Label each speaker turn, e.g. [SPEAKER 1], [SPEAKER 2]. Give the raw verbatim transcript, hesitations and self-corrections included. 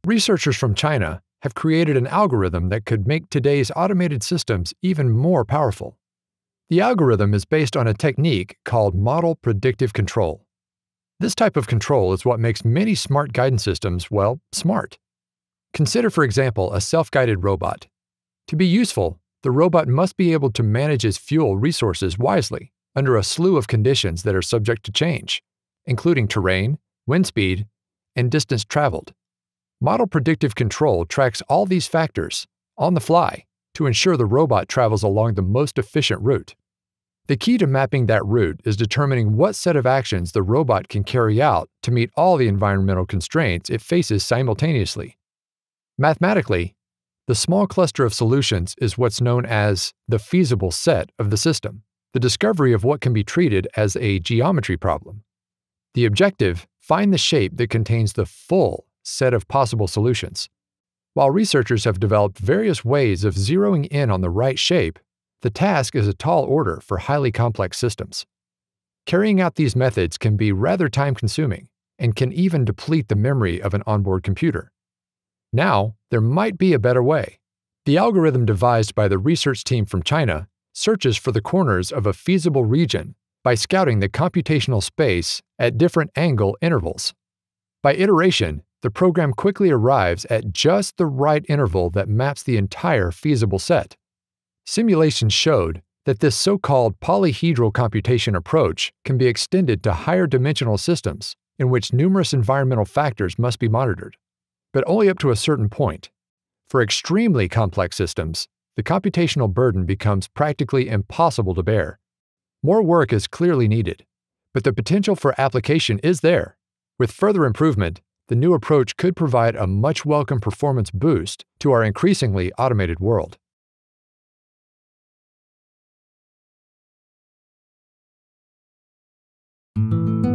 [SPEAKER 1] Researchers from China have created an algorithm that could make today's automated systems even more powerful. The algorithm is based on a technique called model predictive control. This type of control is what makes many smart guidance systems, well, smart. Consider, for example, a self-guided robot. To be useful, the robot must be able to manage its fuel resources wisely under a slew of conditions that are subject to change, including terrain, wind speed, and distance traveled. Model predictive control tracks all these factors on the fly to ensure the robot travels along the most efficient route. The key to mapping that route is determining what set of actions the robot can carry out to meet all the environmental constraints it faces simultaneously. Mathematically, the small cluster of solutions is what's known as the feasible set of the system, the discovery of what can be treated as a geometry problem. The objective: find the shape that contains the full set of possible solutions. While researchers have developed various ways of zeroing in on the right shape, the task is a tall order for highly complex systems. Carrying out these methods can be rather time-consuming and can even deplete the memory of an onboard computer. Now, there might be a better way. The algorithm devised by the research team from China searches for the corners of a feasible region by scouting the computational space at different angle intervals. By iteration, the program quickly arrives at just the right interval that maps the entire feasible set. Simulations showed that this so-called polyhedral computation approach can be extended to higher dimensional systems in which numerous environmental factors must be monitored, but only up to a certain point. For extremely complex systems, the computational burden becomes practically impossible to bear. More work is clearly needed, but the potential for application is there. With further improvement, the new approach could provide a much welcome performance boost to our increasingly automated world.
[SPEAKER 2] Thank you.